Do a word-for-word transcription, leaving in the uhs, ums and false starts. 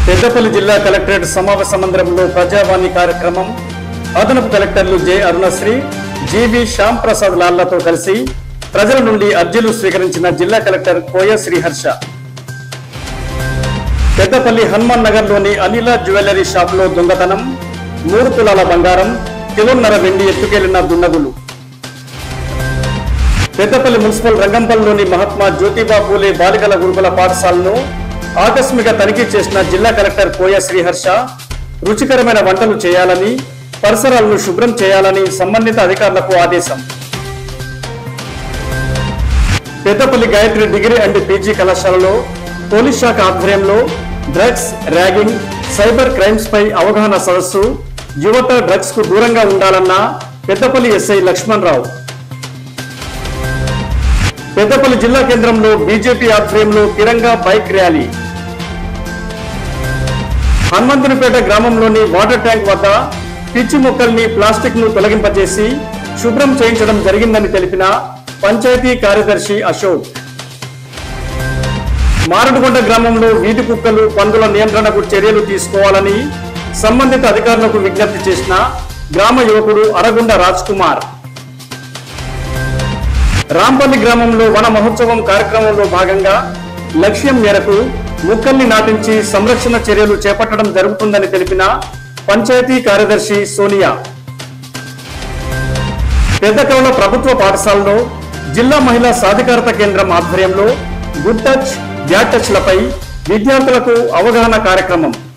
పెద్దపల్లి జిల్లా కలెక్టరేట్ సమావేశ మందిరంలో ప్రజావాణి కార్యక్రమం అదనపు కలెక్టర్లు జె అరుణశ్రీ, జివి శ్యామ్ ప్రసాద్ లాల్లతో కలిసి ప్రజల నుండి అర్జీలు స్వీకరించిన జిల్లా కలెక్టర్ కోయ శ్రీహర్ష. పెద్దపల్లి హనుమాన్ నగర్ లోని అనిల జ్యువెలరీ షాప్ లో దొంగతనం, మూడు తులాల బంగారం, కిలోన్నర వెండి ఎత్తుకెళ్లిన దుండగులు. పెద్దపల్లి మున్సిపల్ రంగంపల్లిలోని మహాత్మా జ్యోతిబా పూలే బాలికల గురుకుల పాఠశాలను ఆకస్మిక తనిఖీ చేసిన జిల్లా కలెక్టర్ కోయ శ్రీహర్ష రుచికరమైన వంటలు చేయాలని, పరిసరాలను శుభ్రం చేయాలని సంబంధిత అధికారులకు ఆదేశం. Peddapalli Gayatri degree and PG కళాశాలలో పోలీస్ శాఖ ఆధ్వర్యంలో డ్రగ్స్, ర్యాగింగ్, సైబర్ క్రైమ్స్ పై అవగాహన సదస్సు. యువత డ్రగ్స్ కు దూరంగా ఉండాలన్న పెద్దపల్లి ఎస్ఐ లక్ష్మణ్ రావు. పెద్దపల్లి జిల్లా కేంద్రంలో బీజేపీ ఆధ్వర్యంలో తిరంగా బైక్ ర్యాలీ. హనుమంతునిపేట గ్రామంలోని వాటర్ ట్యాంక్ వద్ద పిచ్చి మొక్కల్ని, ప్లాస్టిక్ ను తొలగింపజేసి శుభ్రం చేయించడం జరిగిందని తెలిపిన పంచాయతీ కార్యదర్శి అశోక్. మారడుగొండ గ్రామంలో వీధి కుక్కలు, పందుల నియంత్రణకు చర్యలు తీసుకోవాలని సంబంధిత అధికారులకు విజ్ఞప్తి చేసిన గ్రామ యువకుడు అరగుండ రాజ్ కుమార్. రాంపల్లి గ్రామంలో వన మహోత్సవం కార్యక్రమంలో భాగంగా లక్ష్యం మేరకు మొక్కల్ని నాటించి సంరక్షణ చర్యలు చేపట్టడం జరుగుతుందని తెలిపిన పంచాయతీ కార్యదర్శి సోనియా. పెద్దకౌల ప్రభుత్వ పాఠశాలలో జిల్లా మహిళా సాధికారత కేంద్రం ఆధ్వర్యంలో గుడ్ టచ్, బ్యాడ్ టచ్ లపై విద్యార్థులకు అవగాహన కార్యక్రమం.